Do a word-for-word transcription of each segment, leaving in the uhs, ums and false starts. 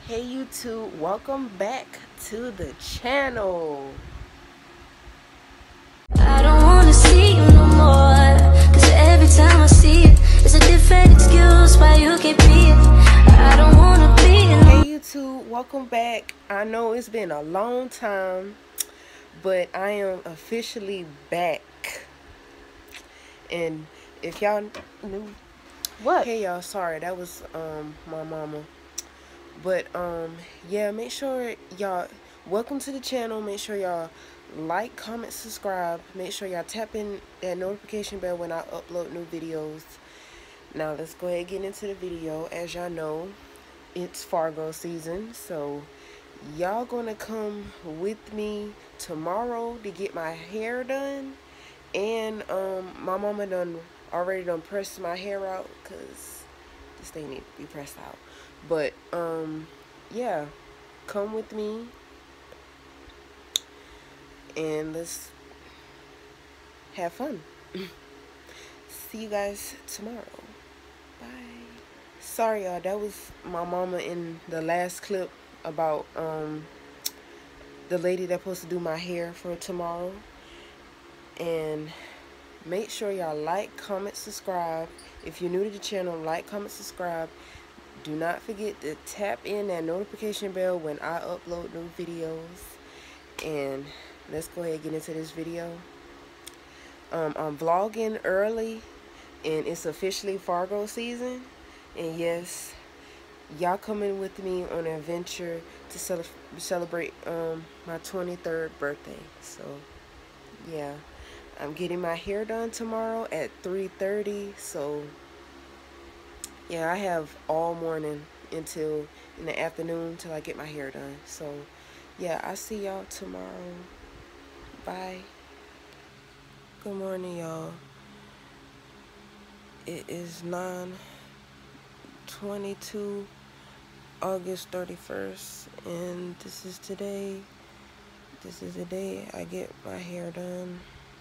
Hey YouTube, welcome back to the channel. I don't wanna see you no more, cause every time I see it, it's a different excuse why you can't be it. I don't wanna be it. Hey YouTube, welcome back. I know it's been a long time, but I am officially back. And if y'all knew, What? hey y'all, sorry, that was um my mama. But um yeah, make sure y'all welcome to the channel. Make sure y'all like, comment, subscribe. Make sure y'all tap in that notification bell when I upload new videos. Now let's go ahead and get into the video. As y'all know, it's Fargo season, so y'all gonna come with me tomorrow to get my hair done. And um my mama done already done pressed my hair out because this thing need to be pressed out. But um yeah, come with me and let's have fun. See you guys tomorrow. Bye. Sorry y'all, that was my mama in the last clip about um the lady that's supposed to do my hair for tomorrow. And make sure y'all like, comment, subscribe. If you're new to the channel, like, comment, subscribe. Do not forget to tap in that notification bell when I upload new videos. And let's go ahead and get into this video. Um, I'm vlogging early, and it's officially Fargo season. And yes, y'all coming with me on an adventure to cele celebrate um, my twenty-third birthday. So, yeah. I'm getting my hair done tomorrow at three thirty. So, yeah, I have all morning until in the afternoon till I get my hair done. So, yeah, I'll see y'all tomorrow. Bye. Good morning, y'all. It is nine twenty-two, August thirty-first, and this is today. This is the day I get my hair done.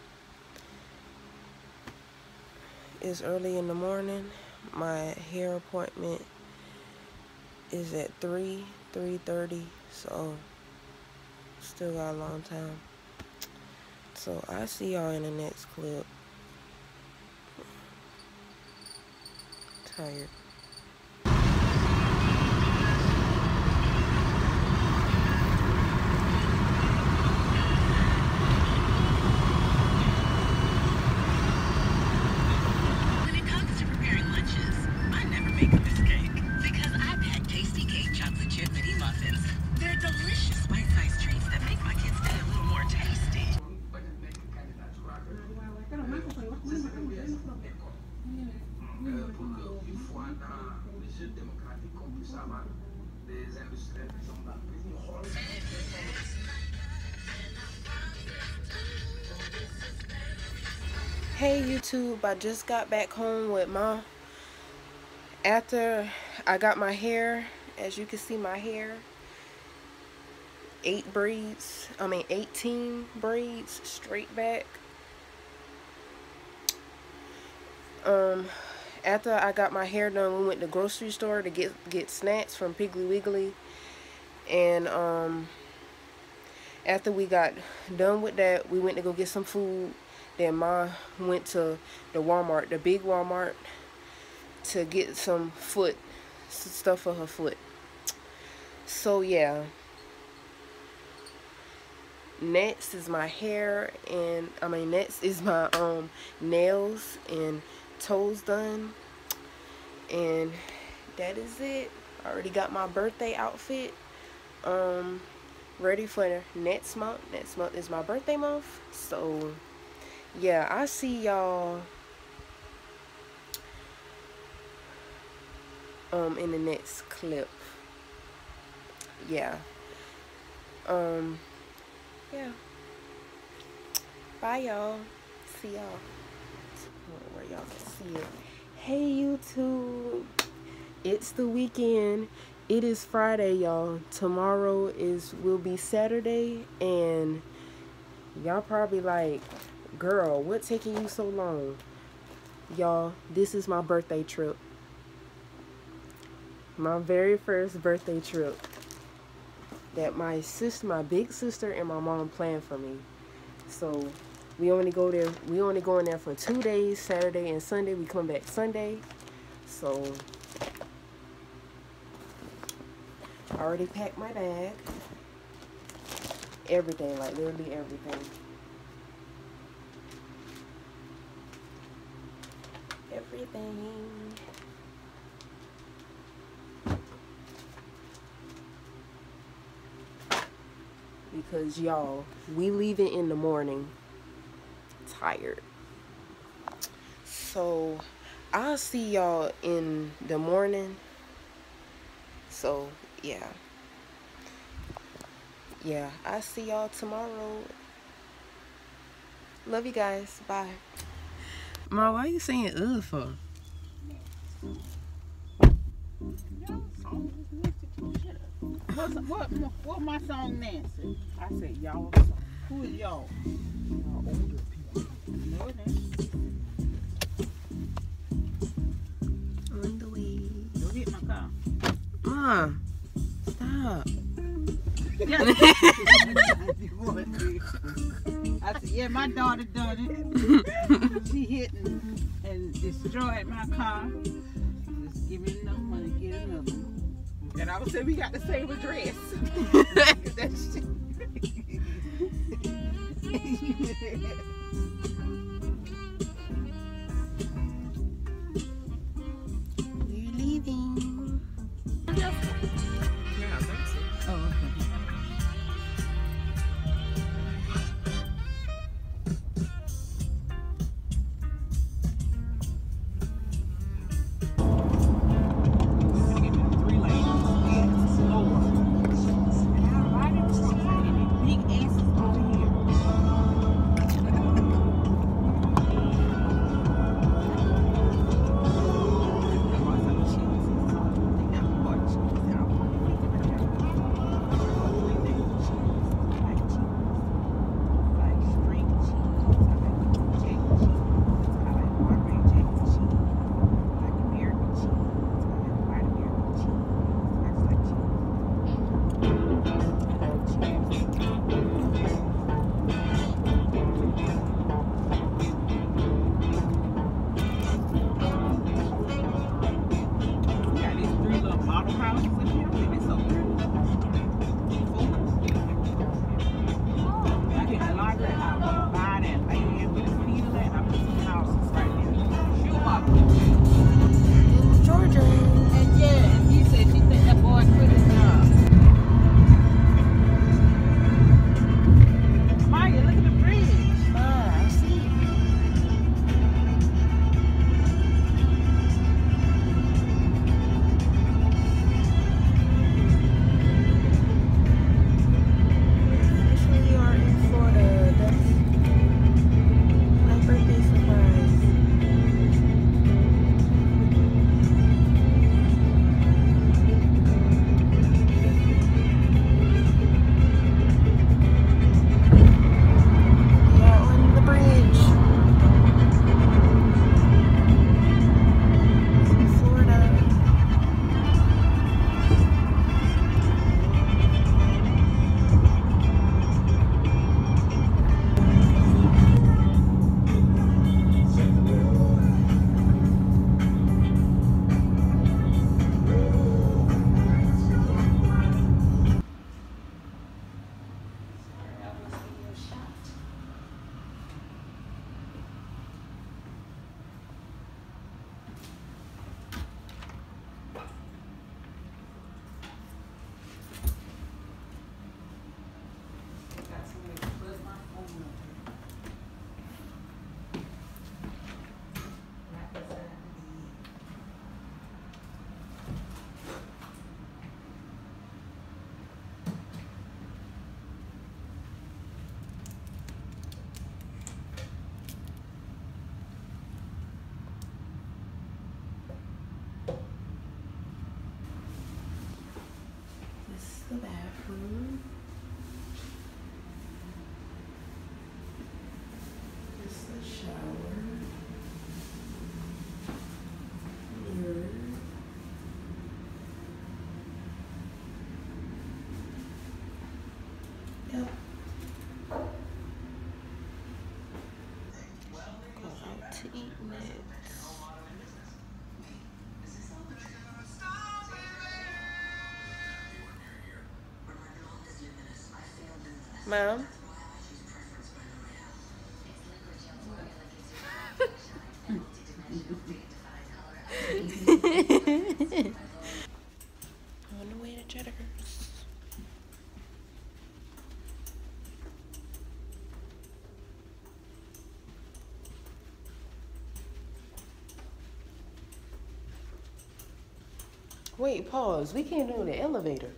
It's early in the morning. My hair appointment is at three, three thirty, so still got a long time. So I'll see y'all in the next clip. Tired. When it comes to preparing lunches, I never make a mistake because I pack Tasty Cake chocolate chip mini muffins. They're delicious bite-sized treats that make my kids' day a little more tasty. Hey YouTube, I just got back home with mom. After I got my hair, as you can see my hair, eight braids, I mean eighteen braids straight back. Um, after I got my hair done, we went to the grocery store to get get snacks from Piggly Wiggly. And um, after we got done with that, we went to go get some food. Then Ma went to the Walmart, the big Walmart, to get some foot stuff for her foot. So yeah. Next is my hair, and I mean next is my um nails and toes done. And that is it. I already got my birthday outfit um ready for next month. Next month is my birthday month. So yeah, I see y'all um in the next clip. Yeah. Um yeah. Bye y'all. See y'all. Where y'all can see it. Hey YouTube. It's the weekend. It is Friday, y'all. Tomorrow is will be Saturday, and y'all probably like, girl, what taking you so long? Y'all, this is my birthday trip. My very first birthday trip that my sister, my big sister, and my mom planned for me. So we only go there. We only go in there for two days, Saturday and Sunday. We come back Sunday. So I already packed my bag. Everything, like literally everything. Everything. Because y'all, we leaving in the morning. Tired. So I'll see y'all in the morning. So yeah. Yeah, I'll see y'all tomorrow. Love you guys. Bye. Ma, why are you saying ugh for? What's, what, what my song, Nancy? I said, y'all song. Who is y'all? Y'all older people. No, it ain't. On the way. Don't hit my car. Ma, stop. I said, yeah, my daughter done it. She hit and, and destroyed my car. Just give me enough money, get another one. And I was saying, we got the same address. That shit. We're leaving. Yeah, I think so. Oh, okay. The bathroom. This is the shower. Mirror. Mom? On the way to Cheddar's. Wait, pause. We can't do the elevator.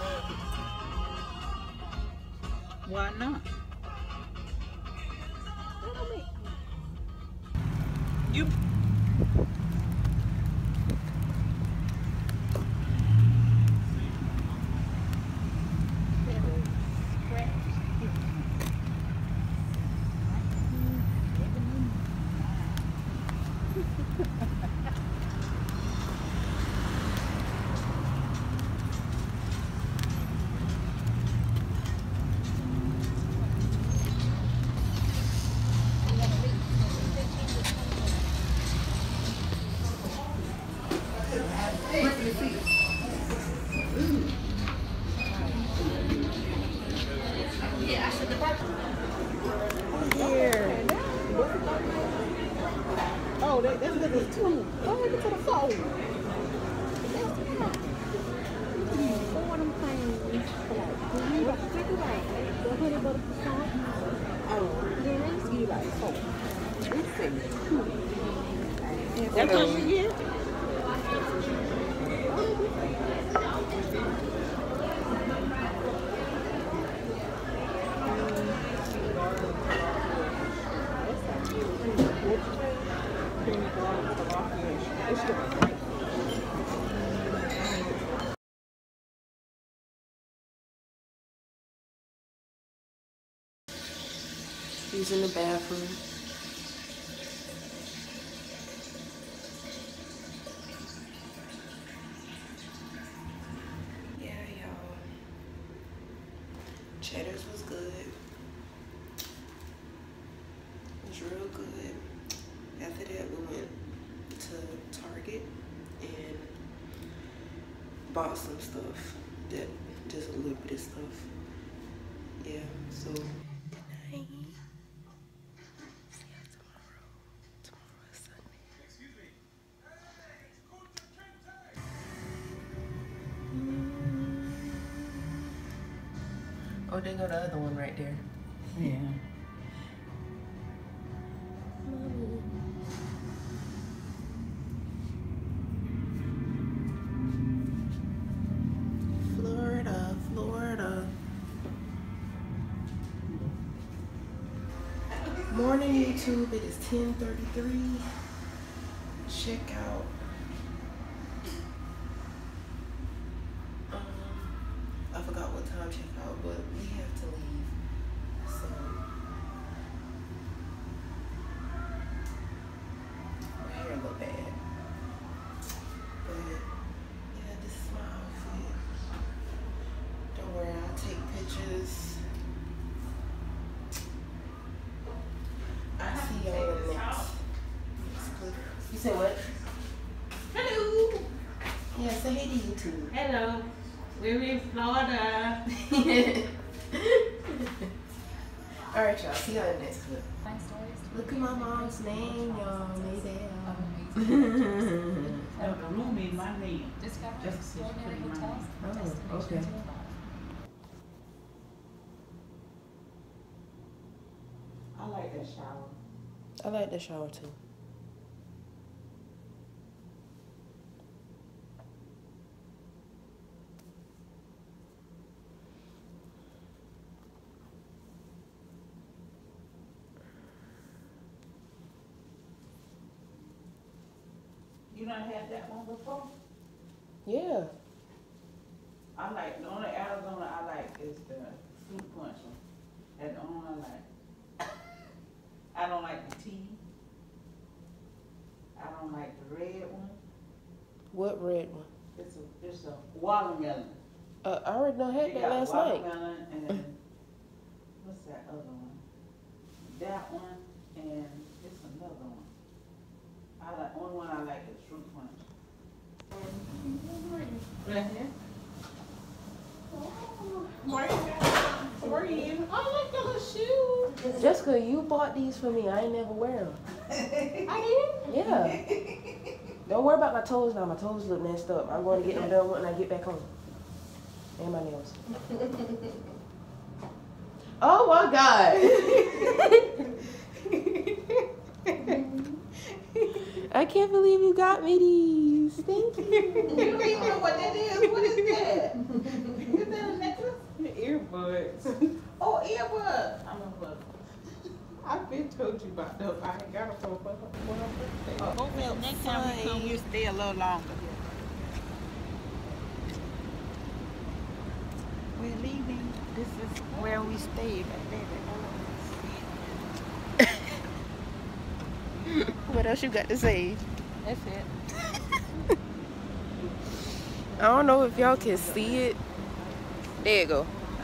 Why not? You. Oh, that, that's good as two. Go ahead to the phone. That's fine. Four of them things. Like, you got to take it right. The honey butter croissant. Oh, then they just give you like four. Let's see. That's what you get? He's in the bathroom. Yeah, y'all. Cheddar's was good. It was real good. After that, we went to Target and bought some stuff. That just a little bit of stuff. Yeah, so good night. See y'all tomorrow. Tomorrow is Sunday. Oh, there go the other one right there. Yeah. Florida, Florida. Morning YouTube, it is ten thirty-three. Check out. Um, I forgot what time check out, but we have to leave. So my hair look bad. But yeah, this is my outfit. Don't worry, I'll take pictures. I'll see y'all in the next, next clip. You say what? Hello. Yeah, say hey to YouTube. Hello. We're in Florida. Alright, y'all. See y'all in the next clip. Look at my mom's name, y'all. Maydell. The room is my name. Discover Just extraordinary put it in my hotels and Oh, destinations okay. nearby. I like that shower. I like the shower too. You done had that one before? Yeah. I like, the only Arizona I like is the fruit punch one. That's the only one I like. I don't like the tea. I don't like the red one. What red one? It's a, it's a watermelon. Uh, I already done had They that got last night. watermelon and then, what's that other one? That one and it's another one. I like, only one I like is fruit punch. Right here. Morning. How are you? Jessica, you bought these for me. I ain't never wear them. I did? Yeah. Don't worry about my toes now. My toes look messed up. I'm going to get them done when I get back home. And my nails. Oh my God. I can't believe you got me these. Thank you. You don't even know what that is. What is that? Is that a necklace? Earbuds. Oh, earbuds. I'm a bug. I've been told you about those. I ain't got them for for my birthday. Oh, well, next time we come, we'll stay a little longer. We're leaving. This is where we stayed. What else you got to say? That's it. I don't know if y'all can see it. There you go.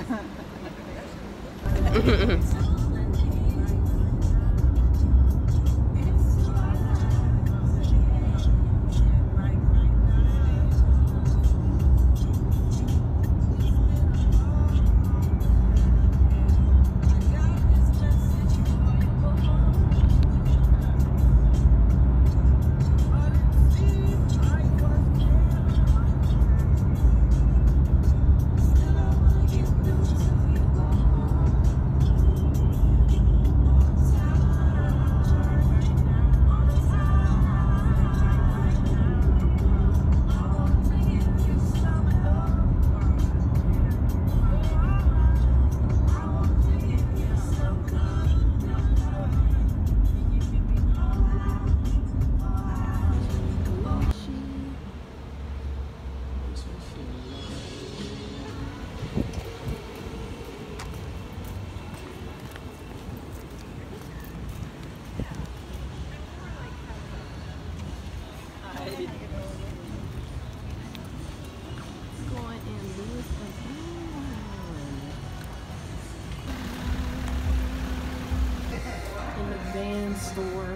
Store.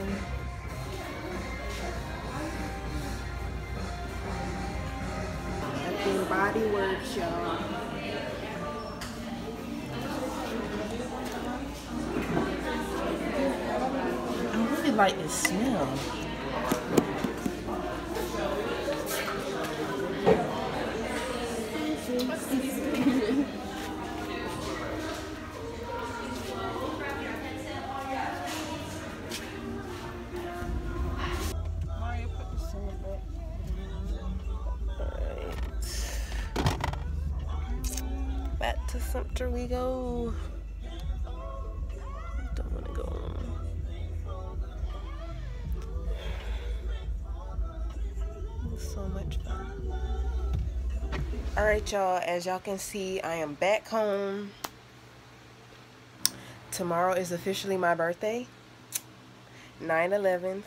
Bath and Body Works, y'all. I really like the smell. Back to Sumter we go. Don't want to go. It was so much fun. Alright, y'all. As y'all can see, I am back home. Tomorrow is officially my birthday. nine eleven.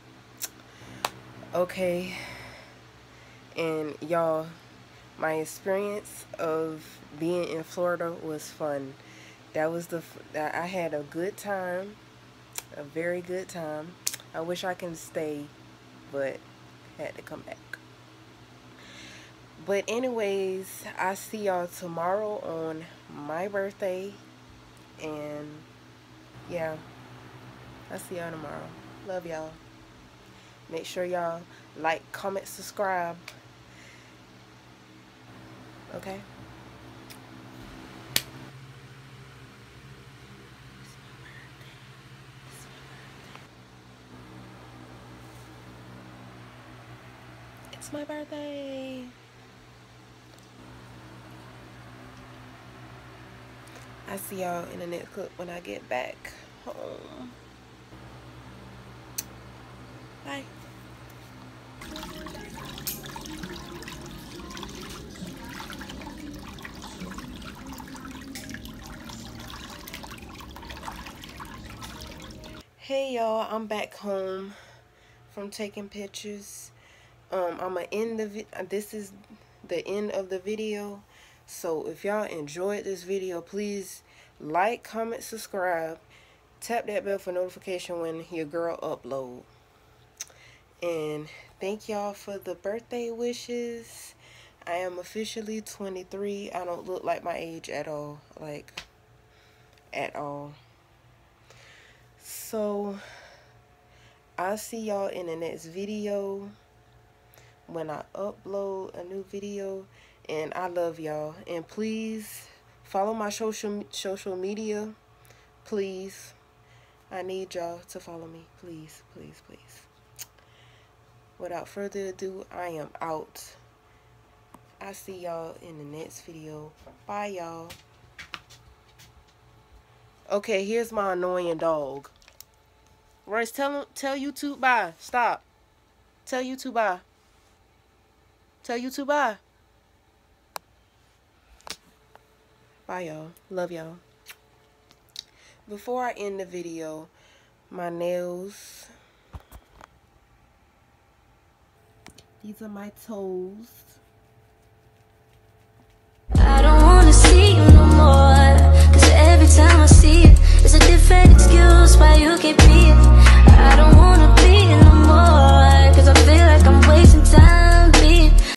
Okay. And y'all, my experience of being in Florida was fun. That was the I had a good time, a very good time. I wish I could stay, but had to come back. But anyways, I see y'all tomorrow on my birthday, and yeah, I see y'all tomorrow. Love y'all. Make sure y'all like, comment, subscribe. Okay? It's my birthday. I'll see y'all in the next clip when I get back home. Bye. Hey y'all, I'm back home from taking pictures. Um, I'm gonna end the vi this is the end of the video. So if y'all enjoyed this video, please like, comment, subscribe, tap that bell for notification when your girl upload. And thank y'all for the birthday wishes. I am officially twenty-three. I don't look like my age at all, like at all. So I'll see y'all in the next video when I upload a new video. And I love y'all. And please follow my social social media. Please. I need y'all to follow me. Please, please, please. Without further ado, I am out. I'll see y'all in the next video. Bye, y'all. Okay, here's my annoying dog. Royce, tell, tell YouTube bye. Stop. Tell YouTube bye. Tell YouTube bye. Bye, y'all. Love y'all. Before I end the video, my nails. These are my toes. I don't wanna see you no more, 'cause every time I see you, it's a different excuse why you can't be